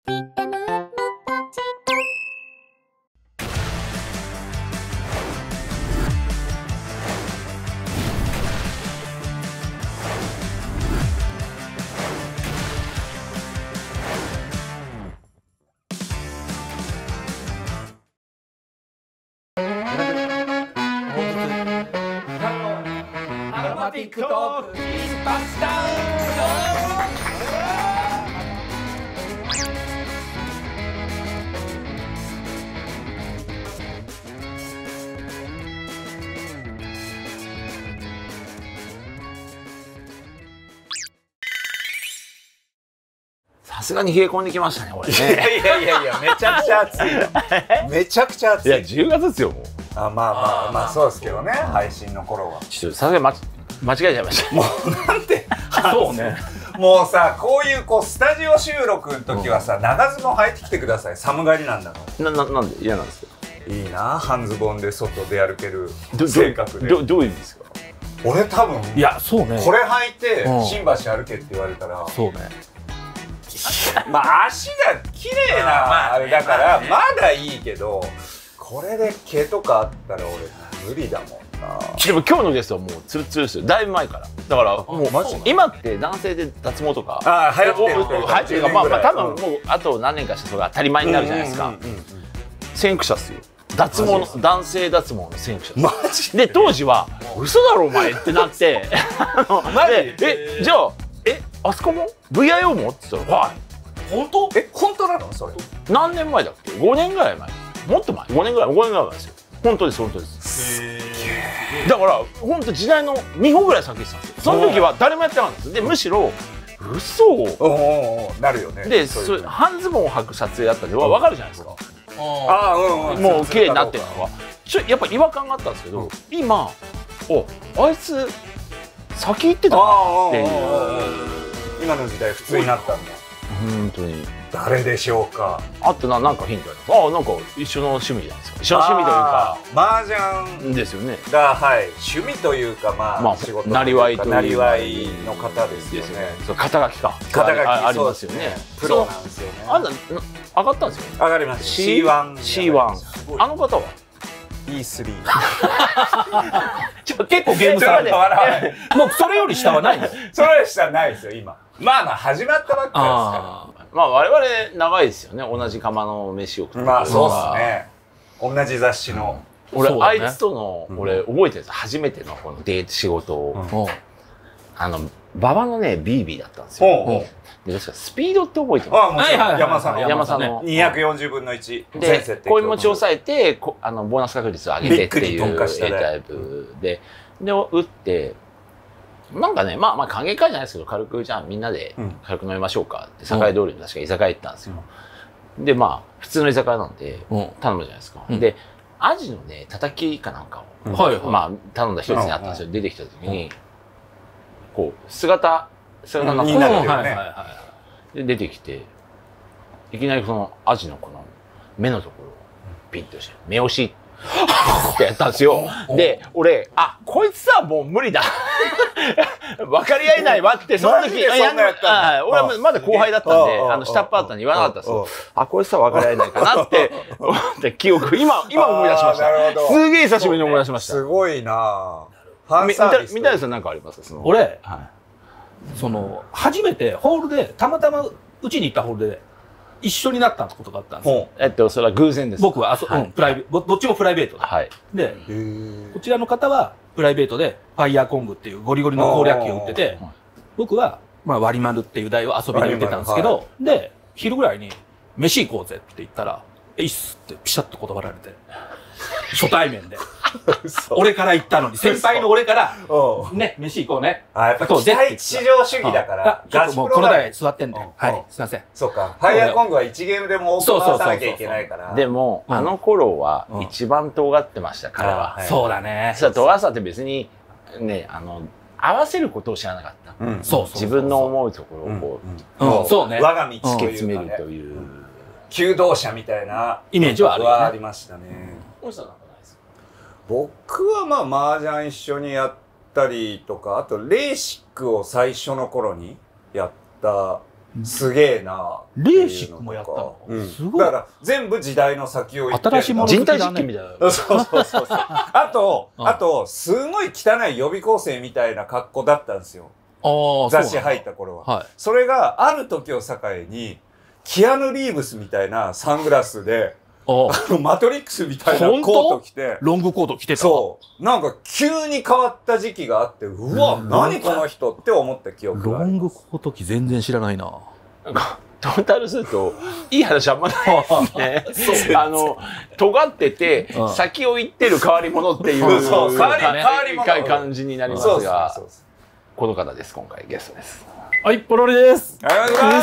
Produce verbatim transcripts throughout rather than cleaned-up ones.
アロマティックトークインパスタさすがに冷え込んできましたね、これね。 いやいやいやいや、めちゃくちゃ暑い。めちゃくちゃ暑い。 いや、じゅうがつですよ、もう。 あ、まあまあまあ、そうですけどね、配信の頃は。 ちょっとさすがに間間違えちゃいました。 もうなんて、 そうね。 もうさ、こういうこうスタジオ収録の時はさ、長ズボン履いてきてください。寒がりなんだから。 な、な、なんで嫌なんですか。 いいな、半ズボンで外で歩けるど性格で。 どどういう意味ですか。 俺多分、 いや、そうね。 これ履いてうん新橋歩けって言われたら、 そうね。 まあ足が綺麗なあれだからまだいいけど、これで毛とかあったら俺無理だもんな。 でも今日のゲストはもうツルツルですよ。だいぶ前から。だからもうマジ今って男性で脱毛とか。 ああ流行ってる。 流行ってるか、まあまあ多分もうあと何年かしてそれが当たり前になるじゃないですか。先駆者っすよ。脱毛の男性脱毛の先駆者。 マジで当時は嘘だろお前ってなって。 マジでえじゃあえあそこも ブイアイオー もって言ったらはい。 本当？え本当なのそれ？ 何年前だっけ？ごねんぐらい前。もっと前。ごねんぐらい。ごねんぐらい前ですよ。本当です本当です。だから本当時代のにほんぐらい先にしたんですよ。その時は誰もやってなかったんです。でむしろ嘘おおなるよね。 でそれ半ズボンを履く撮影だったんで分かるじゃないですか。 ああうんうん。 もう綺麗になってるのはちょやっぱ違和感があったんですけど、今おあいつ先行ってたなっていう。 今の時代普通になったんだ。 本当に。 誰でしょうか。 あとな、なんかヒントあります。ああ、なんか一緒の趣味じゃないですか。一緒の趣味というか。 麻雀ですよね。 が、はい、趣味というか、まあ、 まあ、 仕事なりわいという。 なりわいの方ですよね。 そう、肩書きか。 肩書きありますよね。 プロなんですよね。 あんな、上がったんですよ。 上がりました。シーワン。 シーワン。あの方は。 イースリー。 結構ゲームさんもうそれより下はないんです。 それより下はないですよ、今。まあまあ、始まったばっかですから。 まあ我々長いですよね。同じ釜の飯を食って。 まあそうですね。同じ雑誌の。 俺あいつとの俺覚えてるんです初めてのこのデート仕事を。あの馬場のねビービーだったんですよ。で確かスピードって覚えてます。 ああもちろん山さんの山さんのにひゃくよんじゅうぶんのいちで恋持ちを抑えてあのボーナス確率を上げてっていう A タイプでで打って。なんかね、まあまあ歓迎会じゃないですけど、軽くじゃあみんなで軽く飲みましょうかって、栄通りの確か居酒屋行ったんですよ。で、まあ、普通の居酒屋なんで、頼むじゃないですか。で、アジのね、叩きかなんかを、まあ、頼んだ一つにあったんですよ。出てきた時に、こう、姿、姿の中で出てきて、いきなりそのアジのこの目のところをピッとして、目押しってやったんですよ。で、俺、あ、こいつはもう無理だ。分かり合えないわって、その時、俺はまだ後輩だったんで、あの、下っ端だったんで言わなかったんですよ。あ、こいつは分かり合えないかなって思って記憶、今、今思い出しました。すげえ久しぶりに思い出しました。 すごいなぁ。 みたいなさんなんかありますか？ 俺、その、初めてホールで、たまたまうちに行ったホールで、一緒になったことがあったんですよ。 えっと、それは偶然です。 僕は、あそ、うん、プライベート、どっちもプライベートで。 はい。 で、こちらの方は、プライベートで、ファイヤーコングっていうゴリゴリの攻略機を売ってて、僕は、まあ、割り丸っていう台を遊びに行ってたんですけど、で、昼ぐらいに、飯行こうぜって言ったら、えいっすってピシャッと断られて、初対面で。俺から言ったのに、先輩の俺から、ね、飯行こうね。 あ、やっぱ期待至上主義だから。 ちょっともうこの台座ってんで。はい、すいません。 そうか。ファイヤーコングはいちゲームでも多く回さなきゃいけないから。 でも、あの頃は一番尖ってました、彼は。 そうだね。 そう、尖さって別に、ね、あの、合わせることを知らなかった。そう。自分の思うところをこう、そうね。 我が道突き詰めるという。 求道者みたいなイメージはありましたね。僕はまあ麻雀一緒にやったりとか、あとレーシックを最初の頃にやったすげえな。 レーシックもやったの、 うん、 すごい。 だから全部時代の先を行ってる。 新しいもの好きだね。人体実験みたいな。 そうそうそうそう。あと、あと、すごい汚い予備校生みたいな格好だったんですよ。雑誌入った頃は。はい、それがある時を境に、キアヌ・リーブスみたいなサングラスで、あのマトリックスみたいなコート着て、 ロングコート着てた。 そう。なんか急に変わった時期があって、うわ、何この人って思った記憶がある。 ロングコート着全然知らないな。 なんかトータルすると、いい話あんまないですね。あの、尖ってて、うん、先を行ってる変わり者っていう、 そう変わり、変わり者感じになりますが、この方です、今回ゲストです。 はい、ポロリです。 ありがとうございます。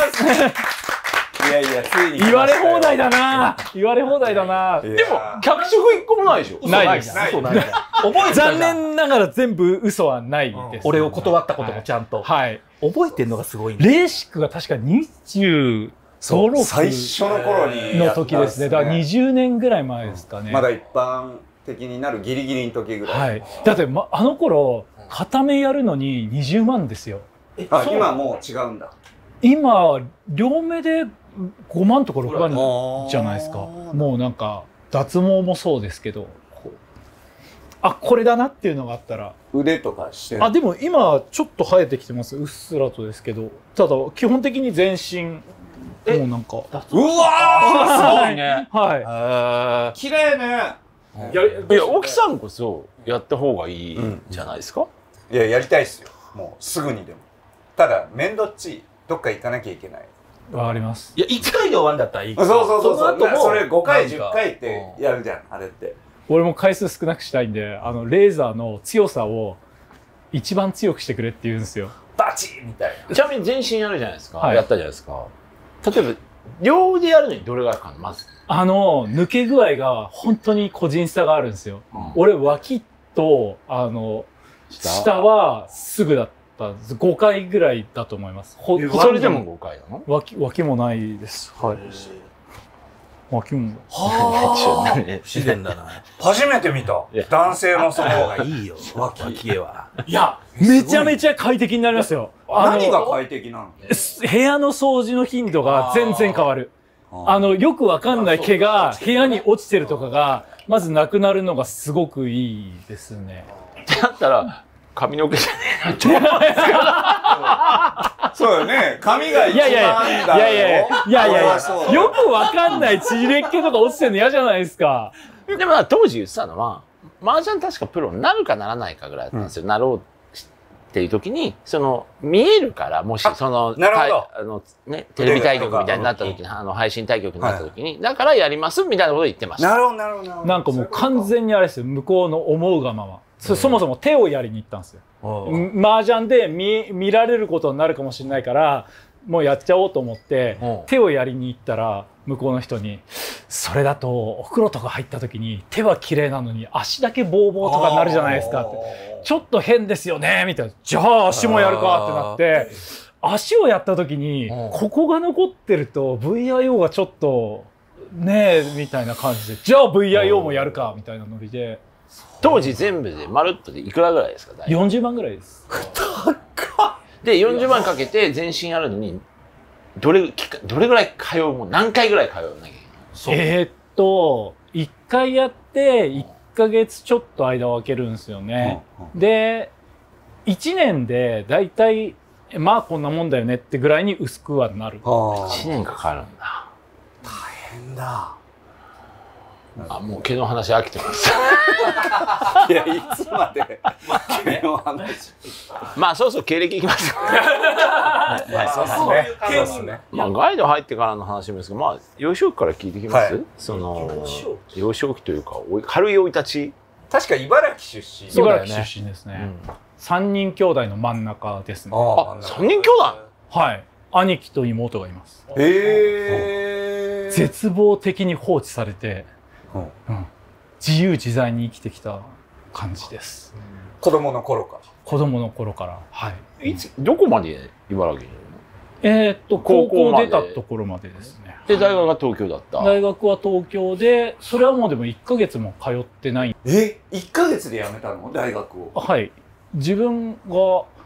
いやいや、ついに言われ放題だな。言われ放題だな。 でも、脚色一個もないでしょ。 ないです。 ない。 覚え残念ながら全部嘘はないです。 俺を断ったこともちゃんと。 はい。 覚えてんのがすごい。 レーシックが確かにじゅうご、ろく最初の頃にの時ですね。だからにじゅうねんぐらい前ですかね。 まだ一般的になるギリギリの時ぐらい。 はい。だってあの頃片目やるのににじゅうまんですよ。 あ、今もう違うんだ。 今両目でごまんとかろくまんじゃないですか。もうなんか脱毛もそうですけど、あ、これだなっていうのがあったら。 腕とかしてる。 あ、でも今ちょっと生えてきてます。うっすらとですけど、ただ基本的に全身もうなんか。うわー、すごいね。 はい。 綺麗ね。 いや、いや、沖さんこそやった方がいいんじゃないですか。 いや、やりたいっすよ。もうすぐにでも。ただ面倒っちい。どっか行かなきゃいけない。 わかります。 いや、いっかいで終わるんだったらいい。 そうそうそうそう。それごかいじゅっかいってやるじゃん、あれって。 俺も回数少なくしたいんで、あのレーザーの強さを一番強くしてくれって言うんですよ。 バチッみたいな。 ちなみに全身やるじゃないですか。はい、やったじゃないですか。例えば両腕やるのにどれぐらいかな、まず。 あの抜け具合が本当に個人差があるんですよ。うん、俺脇とあの下はすぐだった。ごかいぐらいだと思います。 それでもごかいなの？ 脇、脇もないです。はい。脇も。 はあ。不自然だな。 初めて見た。男性のその方がいいよ。脇毛は。 いや、めちゃめちゃ快適になりますよ。 何が快適なの？ 部屋の掃除の頻度が全然変わる。あの、よくわかんない毛が部屋に落ちてるとかが、まずなくなるのがすごくいいですね。 だったら、髪の毛じゃねえなって思うんですけど。 そうよね。髪が一番だよ。 いやいやいやいやいやいやよくわかんないちぎれっ気とか落ちてるの嫌じゃないですか。 でも当時言ってたのは、麻雀確かプロになるかならないかぐらいだったんですよ。うん、なろうっていう時に、その、見えるから、もし、その、 なるほど。 あの、ね、テレビ対局みたいになった時に、あの、配信対局になった時に、だからやりますみたいなことを言ってました。 なるほど、なるほど。 なんかもう完全にあれですよ。向こうの思うがまま。そ, そもそも手をやりに行ったんですよ。麻雀で 見, 見られることになるかもしれないからもうやっちゃおうと思って手をやりに行ったら向こうの人に「それだとお風呂とか入った時に手は綺麗なのに足だけボーボーとかになるじゃないですか」って「ちょっと変ですよね」みたいな「じゃあ足もやるか」ってなって足をやった時にここが残ってると ブイアイオー がちょっとねえみたいな感じで「じゃあ ブイアイオー もやるか」みたいなノリで。 当時全部でまるっとでいくらぐらいですか？ よんじゅうまんぐらいです。 でよんじゅうまんかけて全身やるのにどれどれぐらい通うもん何回ぐらい通うなきゃいけない？ えー、っといっかいやっていっかげつちょっと間を空けるんですよね。うんうん、でいちねんでだいたいまあこんなもんだよねってぐらいに薄くはなる。いちねんかかるんだ。 大変だ。 あ、もう毛の話飽きてます。 いや、いつまで毛の話。 まあ、そうそう経歴いきますよ。 まあ、そうですね。 まあ、ガイド入ってからの話もですけど、まあ、幼少期から聞いてきます、はい、その、幼少期というか、軽い生い立ち。 確か茨城出身。 茨城出身ですね。うん、さんにん兄弟の真ん中ですね。 あ、さんにん兄弟？ はい。兄貴と妹がいます。 へー。 絶望的に放置されて、うん、自由自在に生きてきた感じです。 子供の頃から。 子供の頃から。はい。 いつどこまで茨城に？ えっと高校出たところまでですね。 で大学が東京だった。 大学は東京で、それはもうでもいっかげつも通ってない。 え、いっかげつで辞めたの？大学を。 はい。自分が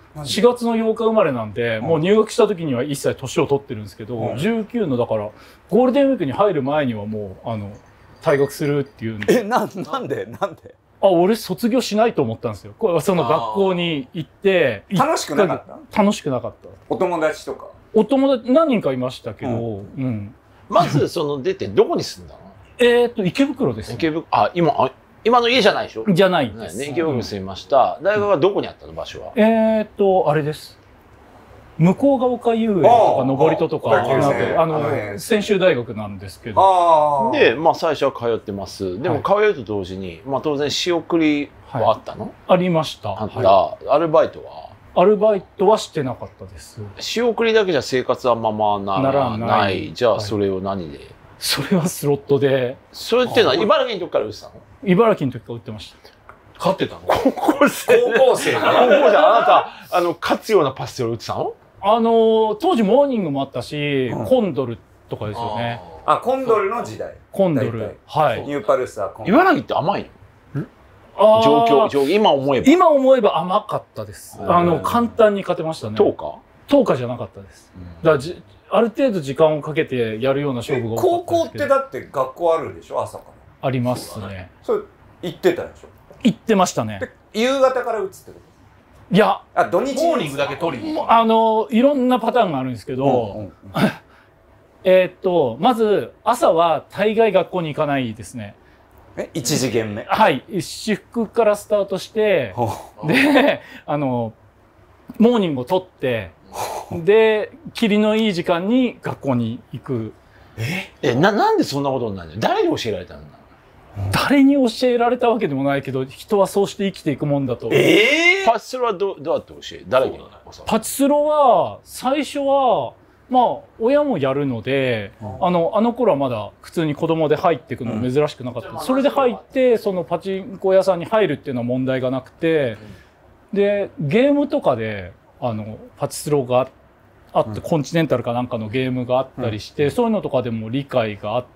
しがつのようか生まれなんで、もう入学した時には一切年を取ってるんですけど、じゅうきゅうのだからゴールデンウィークに入る前にはもうあの退学するっていうんで。 え、な、なんでなんであ、俺卒業しないと思ったんですよ。その学校に行って。 楽しくなかった？ 楽しくなかった。 お友達とか？ お友達何人かいましたけど、うん。うん、 まずその出てどこに住んだの？ えっと池袋です、ね。 池袋、あ、今、あ、今の家じゃないでしょ？ じゃないです。 ね、池袋に住みました。大学はどこにあったの場所は？ えっと、あれです。向こうが丘遊園とか登戸とか、あの、専修大学なんですけど。 で、まあ最初は通ってます。でも通うと同時に、まあ当然仕送りはあったの？ ありました。 あった。アルバイトは？ アルバイトはしてなかったです。 仕送りだけじゃ生活はままならない。じゃあそれを何で？ それはスロットで。 それっていうのは茨城の時から売ってたの？ 茨城の時から売ってました。 買ってたの？ 高校生。 高校生。 高校生。あなた、あの、勝つようなパステル売ってたの？ あの、当時モーニングもあったし、コンドルとかですよね。 あ、コンドルの時代。 コンドル。はい。 ニューパルスター。 茨城って甘いの？状況、状況、今思えば。 今思えば甘かったです。あの、簡単に勝てましたね。 とおか？ とおかじゃなかったです。だからじ、ある程度時間をかけてやるような勝負が多かった。 高校ってだって学校あるでしょ、朝から。 ありますね。 それ、行ってたでしょ？ 行ってましたね。 夕方から打つってこと？ いや、 あ、土日モーニングだけ取りに。 あの、いろんなパターンがあるんですけど、えっと、まず、朝は大概学校に行かないですね。 え、一次元目？ はい。私服からスタートして、で、あの、モーニングを取って、で、霧のいい時間に学校に行く。 ええ、な、なんでそんなことになるの？誰に教えられたんだ？ 誰に教えられたわけでもないけど、人はそうして生きていくもんだと。 ええー、パチスロはどどうやって教え、誰に教え？ パチスロは、最初は、まあ、親もやるので、うん、あの、あの頃はまだ普通に子供で入っていくの珍しくなかった。うん、それで入って、そのパチンコ屋さんに入るっていうのは問題がなくて、うん、で、ゲームとかで、あの、パチスロがあって、うん、コンチネンタルかなんかのゲームがあったりして、うん、そういうのとかでも理解があって、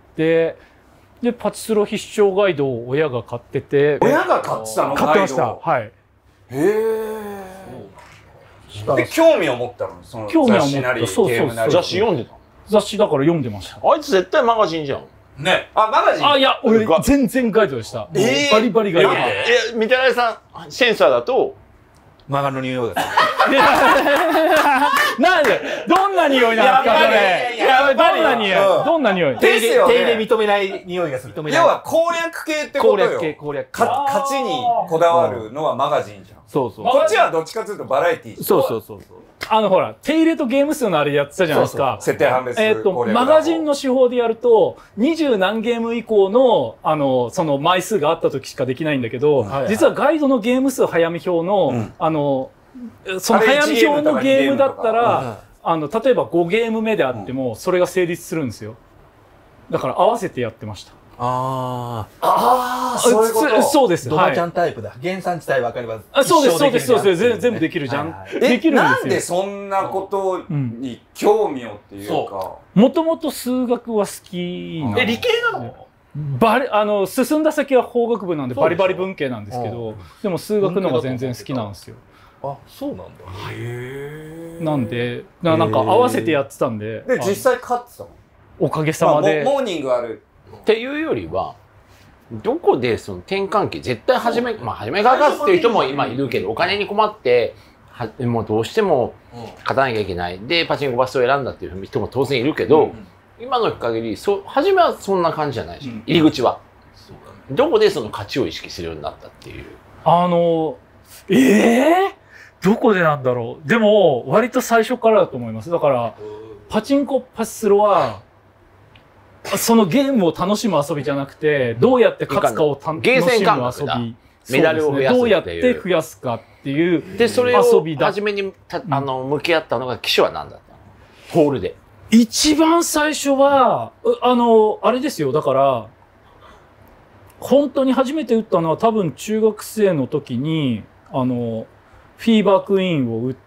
で、パチスロ必勝ガイドを親が買ってて。 親が買ってたの？ 買ってました。はい。へえ。で、興味を持ったの？その興味を持った。そうそうそう。 雑誌読んでた？ 雑誌だから読んでました。 あいつ絶対マガジンじゃん。 ね。あ、マガジン？ あ、いや、俺全然ガイドでした。えー、バリバリガイド。 え、みたらいさん、センサーだと、 マガの匂いがする。なんでどんな匂いなんですか、それ。いや、どんな匂いどんな匂い手入れ認めない匂いがする。 要は攻略系ってことよ。 攻略系、攻略系。 勝ちにこだわるのはマガジンじゃん。 そうそう。 こっちはどっちかというとバラエティー。 そうそうそう。 あのほら、手入れとゲーム数のあれやってたじゃないですか。 設定判別。 えっと、マガジンの手法でやると、二十何ゲーム以降の、あの、その枚数があった時しかできないんだけど、実はガイドのゲーム数早見表の、あの、その早見表のゲームだったら、あの、例えばごゲーム目であっても、それが成立するんですよ。だから合わせてやってました。 ああ。ああ、そういうこと。 そうです。 ドバちゃんタイプだ。原産地帯分かれば。 あ、そうです、そうです、そうです。全部できるじゃん。できるんですよ。 なんでそんなことに興味をっていうか。 もともと数学は好きな。え、理系なの？ バリ、あの、進んだ先は法学部なんでバリバリ文系なんですけど、でも数学の方が全然好きなんですよ。 あ、そうなんだ。 へえ。なんで、なんか合わせてやってたんで。 で、実際勝ってたの？ おかげさまで。 モーニングある。 っていうよりは、どこでその転換期、絶対初め、まあ初めから勝つっていう人も今いるけど、お金に困って、はもうどうしても勝たなきゃいけない。で、パチンコバスを選んだっていう人も当然いるけど、うん、今の限り、そ、初めはそんな感じじゃないし、うん、入り口は。そうだね、どこでその勝ちを意識するようになったっていう。 あの、ええー、どこでなんだろう。でも、割と最初からだと思います。だから、パチンコパチスロは、そのゲームを楽しむ遊びじゃなくて、どうやって勝つかを楽しむ遊び。 メダルを増やすっていう。 どうやって増やすかっていう遊びだ。 で、それを初めにたあの向き合ったのが、機種は何だったの？ホールで。 一番最初は、あの、あれですよ。だから、本当に初めて打ったのは多分中学生の時に、あの、フィーバークイーンを打って、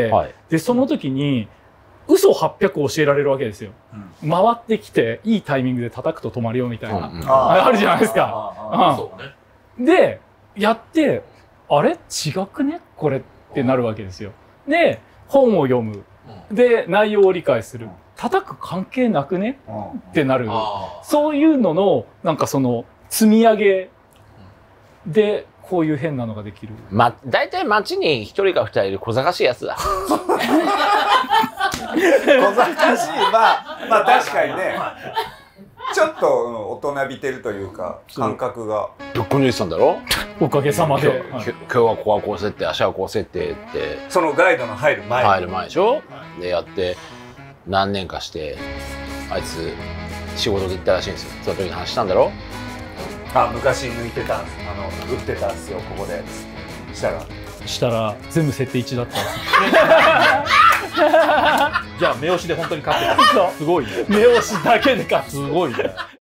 はい、で、その時に、嘘はっぴゃく教えられるわけですよ。うん、回ってきて、いいタイミングで叩くと止まるよみたいな。うんうん、あ, あるじゃないですか。で、やって、あれ違くねこれってなるわけですよ。 で本を読む、で内容を理解する、叩く関係なくね、ってなる、そういうののなんかその積み上げでこういう変なのができる。 ま、大体街に一人か二人いる小賢しいやつだ。 小賢しい、まあまあ確かにね。ちょっと、うん、大人びてるというか感覚が。 どっこに言ってたんだろ。 おかげさまで。 今日はここはこう設定、明日はこう設定って。 そのガイドの入る前。 入る前でしょ。でやって何年かしてあいつ仕事で行ったらしいんですよ。その時に話したんだろ。 あ、昔抜いてたんです。あの打ってたんですよここで。したら。 したら全部設定一だったんです。 じゃあ目押しで本当に勝ってた。すごいね。 目押しだけで勝つ。 すごいね。